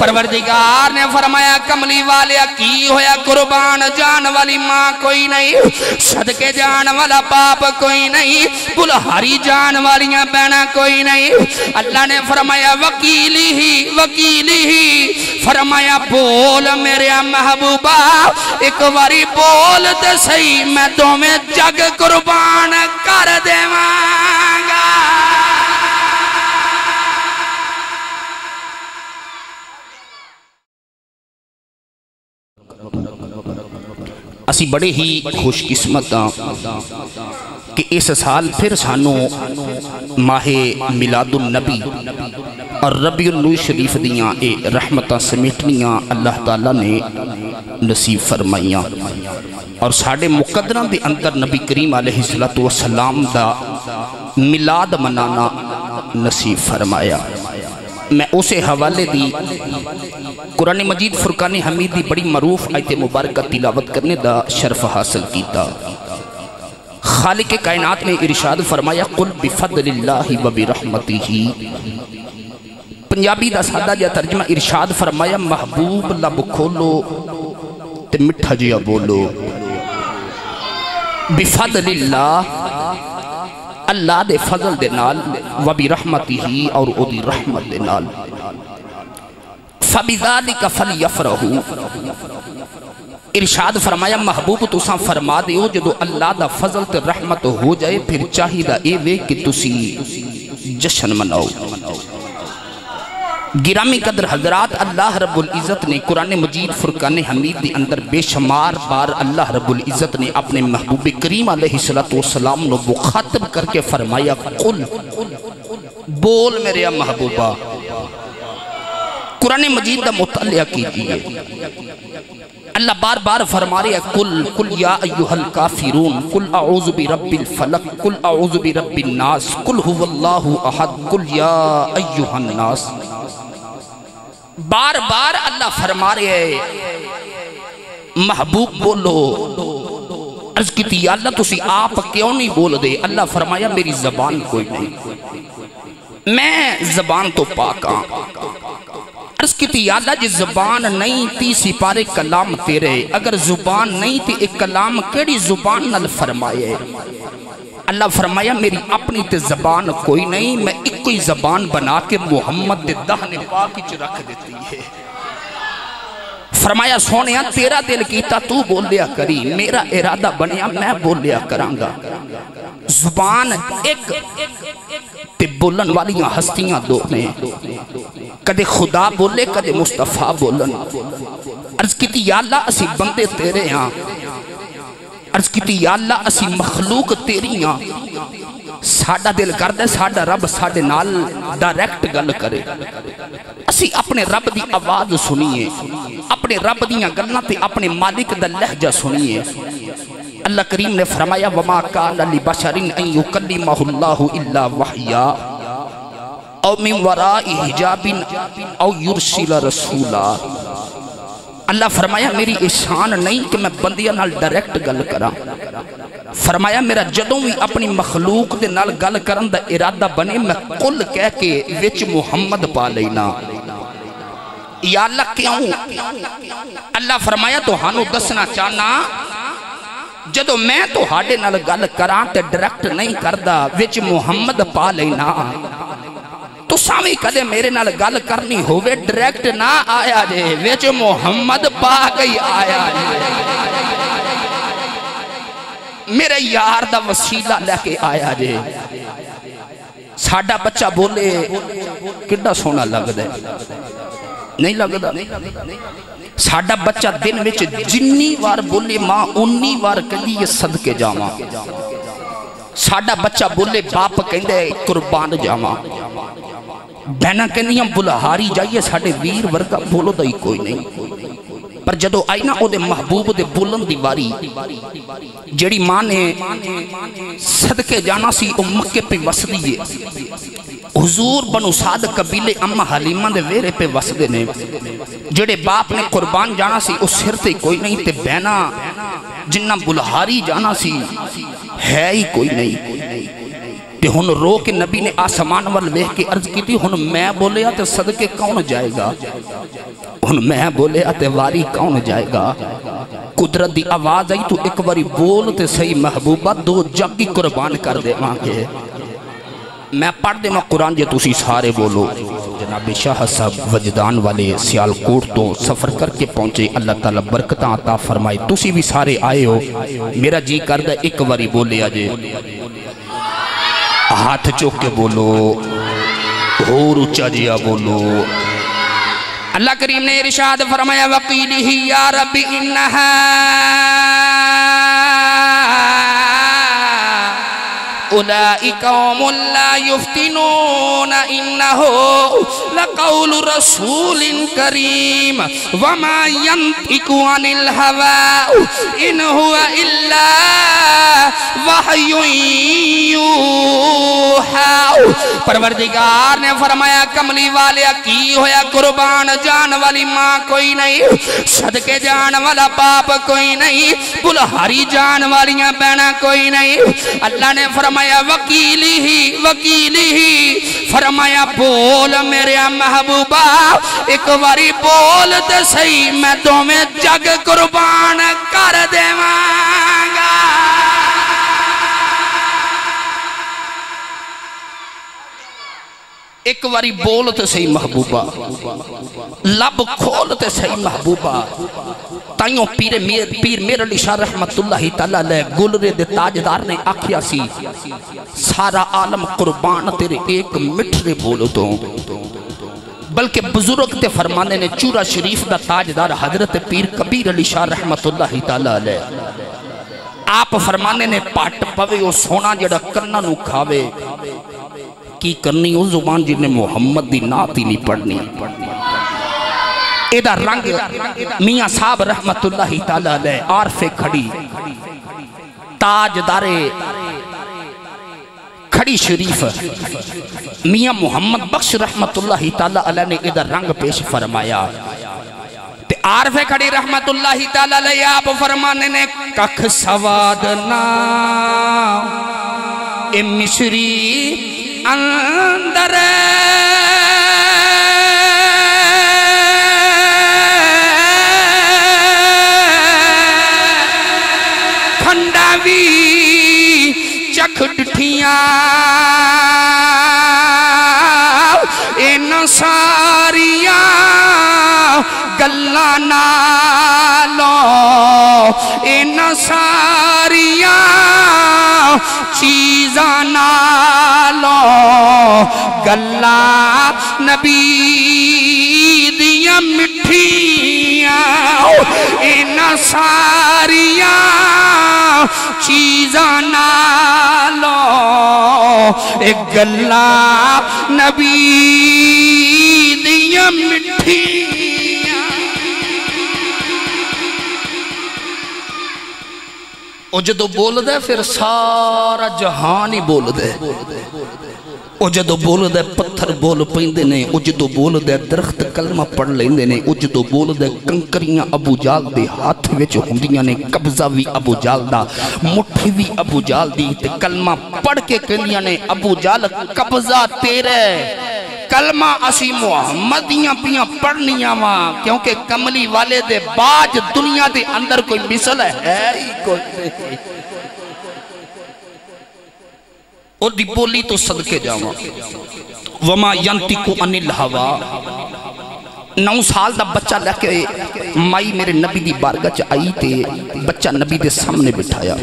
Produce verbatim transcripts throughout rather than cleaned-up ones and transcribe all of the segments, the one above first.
پروردگار نے فرمایا کملی والے کی ہویا قربان جان والی ماں کوئی نہیں، صدقے جان والا باپ کوئی نہیں، بلہاری جان والیاں بہنا کوئی نہیں۔ اللہ نے فرمایا وکیلی ہی وکیلی ہی، فرمایا بول میرے محبوبہ ایک واری بول دے صحیح میں تو میں جگ قربان کر دے مانگا۔ اسی بڑے ہی خوش قسمت ہاں کہ اس سال پھر سانو ماہ میلاد النبی اور ربیع الاول شریف دیاں اے رحمتہ سمیٹنیاں اللہ تعالیٰ نے نصیب فرمائیاں، اور ساڑھے مقدران دے اندر نبی کریم علیہ السلام دا میلاد منانا نصیب فرمایا۔ میں اسے حوالے دی قرآن مجید فرقان حمید دی بڑی معروف آیت مبارکہ تلاوت کرنے دا شرف حاصل کیتا۔ خالق کائنات نے ارشاد فرمایا قل بفضل اللہ و برحمتہ، پنجابی دا سادہ جا ترجمہ ارشاد فرمایا محبوب لب کھولو تے مٹھا جیا بولو۔ بفضل اللہ، اللہ دے فضل دے نال، و برحمتہ اور او دی رحمت دے نال، فَبِذَلِكَ فَلْيَفْرَحُوا، ارشاد فرمایا محبوب تساں فرما دیو جدو اللہ دا فضل تے رحمت ہو جائے پھر چاہی دا اے وے کہ تسی جشن مناؤ۔ گرامی قدر حضرات، اللہ رب العزت نے قرآن مجید فرقان حمید دی اندر بے شمار بار اللہ رب العزت نے اپنے محبوب کریم علیہ السلام نو مخاطب کر کے فرمایا قل، بول میرے محبوبہ۔ قرآن مجید دا مطالعہ کیجئے، اللہ بار بار فرما رہے ہیں قل قل یا ایوہ الکافرون، قل اعوذ برب الفلق، قل اعوذ برب الناس، قل هو اللہ احد، قل یا ایوہ الناس۔ بار بار اللہ فرما رہے ہیں محبوب بولو۔ عرض کی تھی یا اللہ تسی آپ کیوں نہیں بول دے؟ اللہ فرمایا میری زبان کوئی نہیں، میں زبان تو پاک ہاں۔ عرض کی تھی یا اللہ جی زبان نہیں تی سپارے کلام تیرے، اگر زبان نہیں تی ایک کلام کیڑی زبان نل فرمائے؟ اللہ فرمایا میری اپنی تے زبان کوئی نہیں، میں ایک کوئی زبان بنا کے محمد دے دہن پاک چ رکھ دیتی ہے۔ فرمایا سونیا تیرا دل کیتا تو بول لیا کری، میرا ارادہ بنیا میں بول لیا کرانگا۔ زبان ایک تے بولن والیاں ہستیاں دو میں، کدے خدا بولے کدے مصطفیٰ بولن۔ عرض کی تھی یا اللہ اسی بندے تیرے ہاں، عرض کی تھی یا اللہ اسی مخلوق تیری ہاں، ساڑھا دل کر دے ساڑھا رب ساڑھے نال ڈائریکٹ گل کرے، اسی اپنے رب دی آواز سنیے، اپنے رب دیاں گلنا تے اپنے مالک دا لہجہ سنیے۔ اللہ کریم نے فرمایا وَمَا كَانَ لِبَشَرٍ أَن يُكَلِّمَهُ اللَّهُ إِلَّا وَحْيًا أَوْ مِن وَرَاءِ حِجَابٍ أَوْ يُرْسِلَ رَسُولًا۔ اللہ فرمایا میری احسان نہیں کہ میں بندیاں نال ڈائریکٹ گل کراں، فرمایا میرا جدوں بھی اپنی مخلوق دے نال گل کرن دا ارادہ بنے میں قل کہہ کے وچ محمد پا لینا۔ یا اللہ کیوں؟ اللہ فرمایا تو ہانو دسنا چاہنا جدو میں تو ہاڑے نال گل کران تے ڈائریکٹ نہیں کردا وچ محمد پا لینا، تو سامی کدے میرے نال گل کرنی ہوئے ڈائریکٹ نہ آیا جے وچ محمد پا گئی آیا جے، میرے یار دا وسیلہ لے کے آیا جے۔ ساڑھا بچہ بولے کڈا سونا لگ دے، نہیں لگ دا؟ ساڑھا بچہ دن وچ جنی وار بولے ماں انی وار کہی یہ صدقے جاواں، ساڑھا بچہ بولے باپ کہندے قربان جاواں، بہنا کہنیاں بلہاری جائیے ساڑھے ویر ورگا بولو دائی کوئی نہیں۔ پر جدو آئی نا او دے محبوب دے بولن دی واری، جیڑی ماں نے صدقے جانا سی او مکے پہ وس دیئے، حضور بنو سعد قبیلے اما حلیمہ دے ویرے پہ وس دے نے، جڑے باپ نے قربان جانا سی اس سر تے کوئی نہیں تے بہنا جنہ بلہاری جانا سی ہے ہی کوئی نہیں۔ تے ہن رو کے نبی نے آسمان وال ویکھ کے عرض کی تھی ہن میں بولیا تے صدقے کون جائے گا ہن میں بولیا تے واری کون جائے گا قدرت دی آواز آئی تو ایک باری بول تے صحیح محبوبہ دو جگی قربان کر دے مانگے میں پڑھ دے میں قرآن جے تسی سارے بولو جناب شاہ صاحب وجدان والے سیالکوٹ تو سفر کر کے پہنچے اللہ تعالیٰ برکتاں عطا فرمائے تسی بھی سارے آئے ہو میرا جی کردہ ایک باری بولے آجے ہاتھ چوک کے بولو اور اچھا جیا بولو اللہ کریم نے ارشاد فرمایا وقیلہ یا رب انہا اولئک قوم لا یفتنون انہو لقول رسول کریم وما ینطق عن الہوى ان ہوا الا وحی یوحی پروردگار نے فرمایا کملی والے کی ہویا قربان جان والی ماں کوئی نہیں صدقے جان والا باپ کوئی نہیں بلہاری جان والیاں بہنہ کوئی نہیں اللہ نے فرمایا وکیلی ہی وکیلی ہی فرمایا بول میرے محبوبہ ایک باری بول تے صحیح میں تو میں جگ قربان کر دے مانگا ایک باری بول تے صحیح محبوبہ لب کھول تے صحیح محبوبہ تائیوں پیر میر پیر میر علی شاہ رحمت اللہ تعالیٰ لے گلرے دے تاجدار نے آکھیا سی سارا عالم قربان تیرے ایک مٹھرے بولو تو بلکہ بزرگ تے فرمانے نے چورا شریف دا تاجدار حضرت پیر کبیر علی شاہ رحمت اللہ تعالیٰ لے آپ فرمانے نے پاٹ پوے او سونا جڑا کرنا نو کھاوے کی کرنی او زبان جن نے محمد دی ناتی نہیں پڑھنی ایدہ رنگ میاں صاحب رحمت اللہ تعالیٰ لے عارف کھڑی تاج دارے کھڑی شریف میاں محمد بخش رحمت اللہ تعالیٰ علیہ نے ایدہ رنگ پیش فرمایا تے عارف کھڑی رحمت اللہ تعالیٰ لے آپ فرمانے نے ککھ سوادنا اے مصری اندر کھنڈاوی چکھ ڈٹھیاں ان ساریاں گلہ نالو ان ساریاں چیزاں نالو گلہ نبی دیاں مٹھیاں ان ساریاں چیزاں نالو ایک گلہ نبی دیاں مٹھیاں او جدو بول دے پھر سارا جہان ہی بول دے او جدو بول دے پتھر بول پہندے نے او جدو بول دے درخت کلمہ پڑھ لیندے نے او جدو بول دے کنکریاں ابو جال دے ہاتھ وچ ہوندیاں نے قبضہ بھی ابو جال دا مٹھی بھی ابو جال دی تے کلمہ پڑھ کے کہندیاں نے ابو جال قبضہ تیرے کلمہ اسی محمدیاں پیاں پڑھنیاں ماں کیونکہ کملی والے دے باج دنیا دے اندر کوئی مثل ہے ہی کوئی اور دی بولی تو صدقے جاواں وما ینطق عن الہوى نو سال دا بچہ لے کے مائی میرے نبی دی بارگاہ چ آئی تے بچہ نبی دے سامنے بٹھایا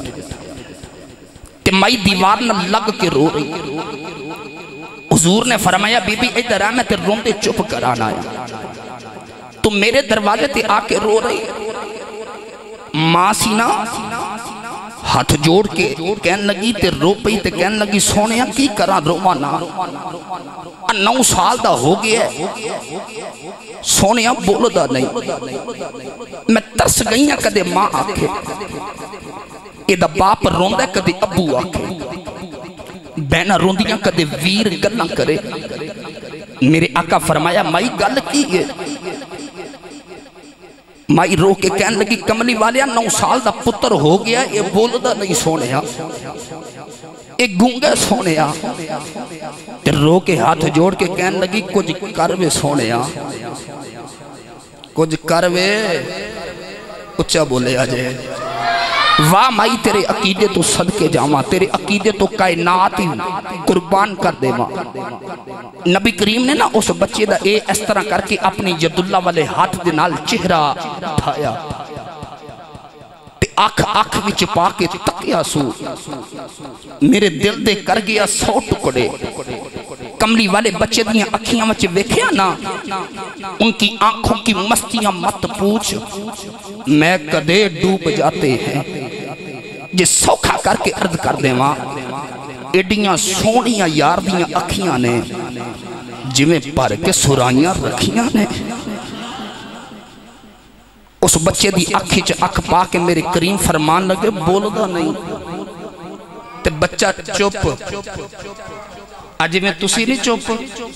تے مائی دیوار نہ لگ کے رو رہی حضور نے فرمایا بی بی ادھر آ میں تے روندے چپ کرانا ہے تو میرے دروازے تے آ کے رو رہی ماں سینا ہاتھ جوڑ کے کہن لگی تے رو پئی تے کہن لگی سونیا کی کرا روانا نو سال دا ہو گیا ہے سونیا بول دا نہیں میں ترس گئی ہیں کدے ماں آکھے ایدہ باپ روندہ کدے ابو آکھے بہنہ روندیاں کدے ویر گلہ کرے میرے آقا فرمایا مائی گل کی ہے مائی رو کے کہن لگی کملی والیا نو سال دا پتر ہو گیا یہ بول دا نہیں سونے ایک گونگے سونیا تے رو کے ہاتھ جوڑ کے کہنے لگی کچھ کروے سونیا کچھ کروے اچھا بولے آجے واہ مائی تیرے عقیدے تو صدقے جاما تیرے عقیدے تو کائنات ہی قربان کر دے ماں نبی کریم نے نا اس بچے دا اے اس طرح کر کے اپنی ید اللہ والے ہاتھ دے نال چہرہ اٹھایا تے آنکھ آنکھ وچ پا کے تکیا سو میرے دل دے کر گیا سو ٹکڑے کملی والے بچے دیاں اکھیاں وچ ویکھیا نا ان کی آنکھوں کی مستیاں مت پوچھ میں کدے ڈوب جاتے ہیں جس سوکھا کر کے عرض کر دے ماں ایڈیاں سونیاں یار دیاں اکھیاں نے جمیں پر کے سرائیاں رکھیاں نے اس بچے دی اکھی چ اکھ پا کے میرے کریم فرمان لگے بول دا نہیں تے بچہ چپ آج میں تسی نہیں چپ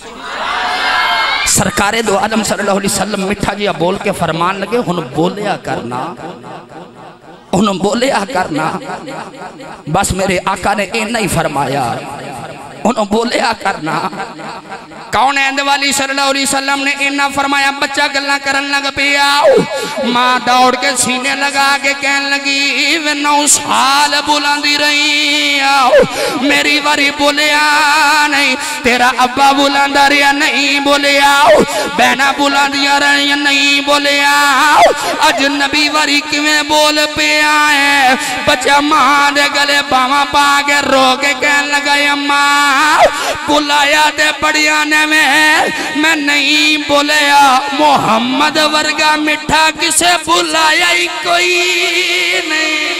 سرکار دو عالم صلی اللہ علیہ وسلم مٹھا جیا بول کے فرمان لگے انہوں بولیا کرنا انہوں بولیا کرنا بس میرے آقا نے اے نہیں فرمایا انہوں بولیا کرنا کون ہے اندے والی صلی اللہ علیہ وسلم نے انہا فرمایا بچہ گلنا کرن لگ پیا ماں دوڑ کے سینے لگا کے کہن لگی وہ نو سال بلندی رہی میری واری بولیا نہیں تیرا ابا بلندہ رہا نہیں بولیا بہنہ بلندیا رہی نہیں بولیا اجنبی واری کیویں بول پیا ہے بچہ ماں دے گلے باما پا کے رو کے کہن لگا اماں بلایا دے بڑیانے میں میں نہیں بولیا محمد ورگا مٹھا کسے بلایا ہی کوئی نہیں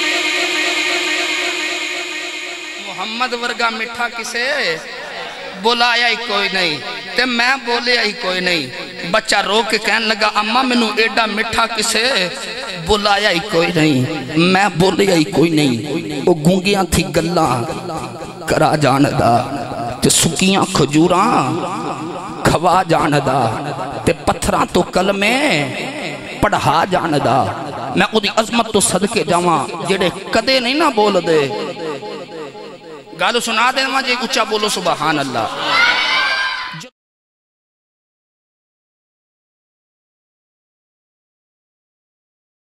محمد ورگا مٹھا کسے بلایا ہی کوئی نہیں تے میں بولیا ہی کوئی نہیں بچہ رو کے کہنے لگا اماں میں نو ایڈا مٹھا کسے بلایا ہی کوئی نہیں میں بولیا ہی کوئی نہیں وہ گونگیاں تھی گلاں کرا جاندہ تے سکیاں کھجوراں کھوا جاندہ تے پتھراں تو کلمے پڑھا جاندہ میں او دی عظمت تو صدقے جاواں جڑے کدے نہیں نہ بول دے گالو سنا دے ماں جے اچھا بولو سبحان اللہ